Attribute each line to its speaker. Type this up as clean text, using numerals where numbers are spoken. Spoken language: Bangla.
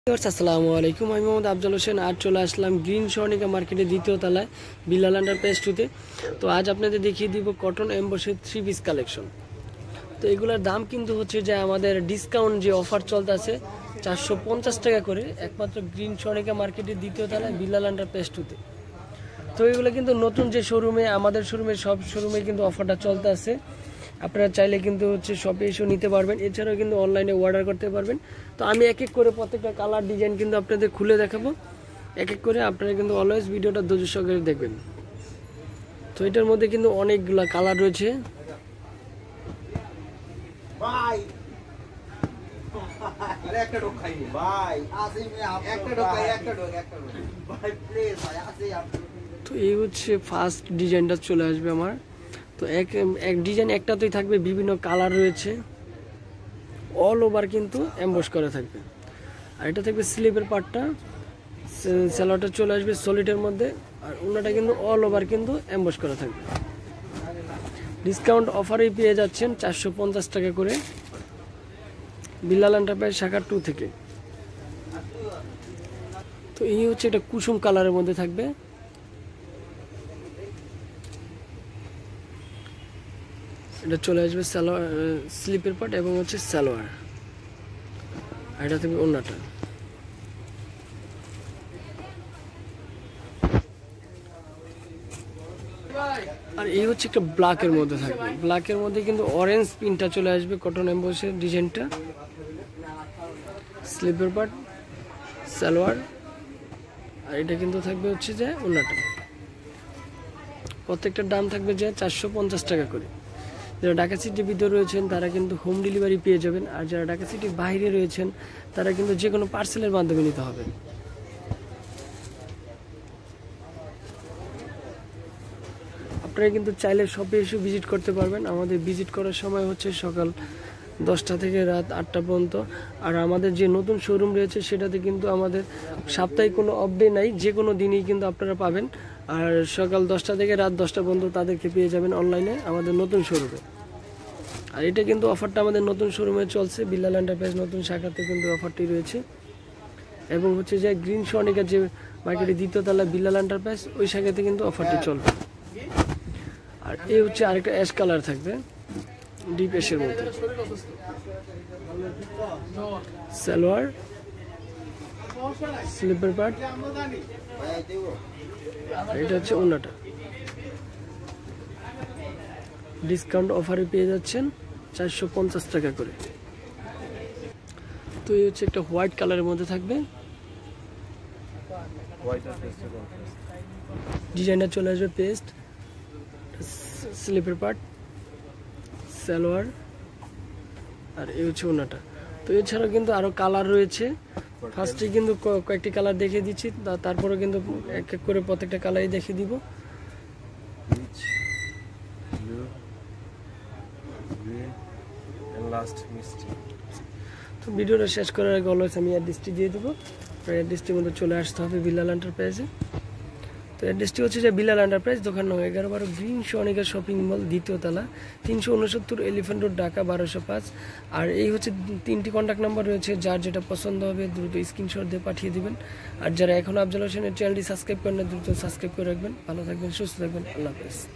Speaker 1: আসসালামু আলাইকুম, আমি মোহাম্মদ আফজাল হোসেন। আজ চলে আসলাম গ্রিন স্বর্ণিকা মার্কেটের দ্বিতীয় তলায় বিল্লাল আন্ডারপ্রাইজ 2-তে। তো আজ আপনাদের দেখিয়ে দিব কটন এমবসের 3 পিস কালেকশন। তো এগুলোর দাম কিন্তু হচ্ছে যে আমাদের ডিসকাউন্ট যে অফার চলতেছে 450 টাকা করে, একমাত্র গ্রিন স্বর্ণিকা মার্কেটের দ্বিতীয় তলায় বিল্লাল আন্ডারপ্রাইজ 2-তে। তো এগুলো কিন্তু নতুন যে শোরুমে, আমাদের শোরুমে সব শোরুমে কিন্তু অফারটা চলতে আছে। আপনারা চাইলে কিন্তু হচ্ছে শপে এসেও নিতে পারবেন, এছাড়াও কিন্তু অনলাইনে অর্ডার করতে পারবেন। তো আমি এক এক করে প্রত্যেকটা কালার ডিজাইন কিন্তু আপনাদের খুলে দেখাবো এক এক করে। আপনারা কিন্তু অলওয়েজ ভিডিওটা ধৈর্য সহকারে দেখবেন। তো এটার মধ্যে কিন্তু অনেকগুলা কালার রয়েছে। তো এই হচ্ছে ফার্স্ট ডিজাইনটা চলে আসবে আমার। তো এক ডিজাইন একটাতেই থাকবে বিভিন্ন কালার রয়েছে, অল ওভার কিন্তু এমবস করা থাকবে। আর এটা থাকবে স্লিপের পার্টটা, সালোয়ারটা চলে আসবে সলিডের মধ্যে, আর ওনাটা কিন্তু অল ওভার কিন্তু এমবস করা থাকবে। ডিসকাউন্ট অফারেই পেয়ে যাচ্ছেন 450 টাকা করে বিল্লাল এন্টারপ্রাইজ শাখা 2 থেকে। তো এই হচ্ছে এটা কুসুম কালারের মধ্যে থাকবে। এটা চলে আসবে সালোয়ার, স্লিপের পার্ট এবং হচ্ছে সালোয়ার, আর এটা থাকবে ওন্নাটা। আর এই হচ্ছে একটা ব্ল্যাকের মধ্যে থাকবে। ব্ল্যাকের মধ্যে কিন্তু অরেঞ্জ প্রিন্টটা চলে আসবে, কটন এমবসের ডিজাইনটা, স্লিপের পার্ট, সালোয়ার, আর এটা কিন্তু থাকবে হচ্ছে যে ওন্নাটা। প্রত্যেকটার দাম থাকবে যে 450 টাকা করে। যারা ঢাকা সিটির ভিতরে রয়েছেন তারা কিন্তু হোম ডেলিভারি পেয়ে যাবেন, আর যারা ঢাকা সিটির বাইরে রয়েছেন তারা কিন্তু যে কোনো পার্সেলের মাধ্যমে নিতে হবে। আপনারা কিন্তু চাইলে শপে এসে ভিজিট করতে পারবেন। আমাদের ভিজিট করার সময় হচ্ছে সকাল 10টা থেকে রাত 8টা পর্যন্ত। আর আমাদের যে নতুন শোরুম রয়েছে সেটাতে কিন্তু আমাদের সাপ্তাহিক কোনো অফ ডে নাই, যে কোনো দিনই কিন্তু আপনারা পাবেন। আর সকাল 10টা থেকে রাত 10টা পর্যন্ত তাদেরকে পেয়ে যাবেন অনলাইনে আমাদের নতুন শোরুমে। আর এটা কিন্তু অফারটা আমাদের নতুন শোরুমে চলছে, বিল্লাল এন্টারপ্রাইজ নতুন শাখাতে কিন্তু অফারটি রয়েছে। এবং হচ্ছে যে গ্রিন স্বর্ণিকা যে মার্কেটের দ্বিতীয় তলা বিল্লাল এন্টারপ্রাইজ, ওই শাখাতে কিন্তু অফারটি চলবে। আর এই হচ্ছে আরেকটা অ্যাশ কালার থাকবে, ডিপ অ্যাশের মধ্যে, সালোয়ার, স্লিপের পার্ট, এটা হচ্ছে ওন্নাটা। ডিসকাউন্ট অফারে পেয়ে যাচ্ছেন 450 টাকা করে। তো এই হচ্ছে একটা হোয়াইট কালারের মধ্যে থাকবে, ডিজাইনটা চলে আসবে পেস্ট, স্লিপের পার্ট, সালোয়ার, আর এই হচ্ছে ওন্নাটা। তো এছাড়াও কিন্তু আরো কালার রয়েছে। ফার্স্টে কিন্তু কয়েকটি কালার দেখিয়ে দিচ্ছি, তারপরে কিন্তু এক এক করে প্রত্যেকটা কালারই দেখিয়ে দিব। তো ভিডিওটা শেষ করার আগে অলওয়েজ আমি অ্যাড্রেসটি দিয়ে দেবো। অ্যাড্রেসটির মধ্যে চলে আসতে হবে বিল্লাল এন্টারপ্রাইজে। তো অ্যাড্রেসটি হচ্ছে যে বিল্লাল এন্টারপ্রাইজ, দোকান নং 11-12, গ্রিন স্বর্ণিকা শপিং মল, দ্বিতীয় তলা, 369 এলিফ্যান্ট রোড, ঢাকা 1205। আর এই হচ্ছে 3টি কন্ট্যাক্ট নাম্বার রয়েছে, যার যেটা পছন্দ হবে দ্রুত স্ক্রিনশট দিয়ে পাঠিয়ে দিবেন। আর যারা এখন আফজাল হোসেনের চ্যানেলটি সাবস্ক্রাইব করেন না, দ্রুত সাবস্ক্রাইব করে রাখবেন। ভালো থাকবেন, সুস্থ থাকবেন, আল্লাহ হাফেজ।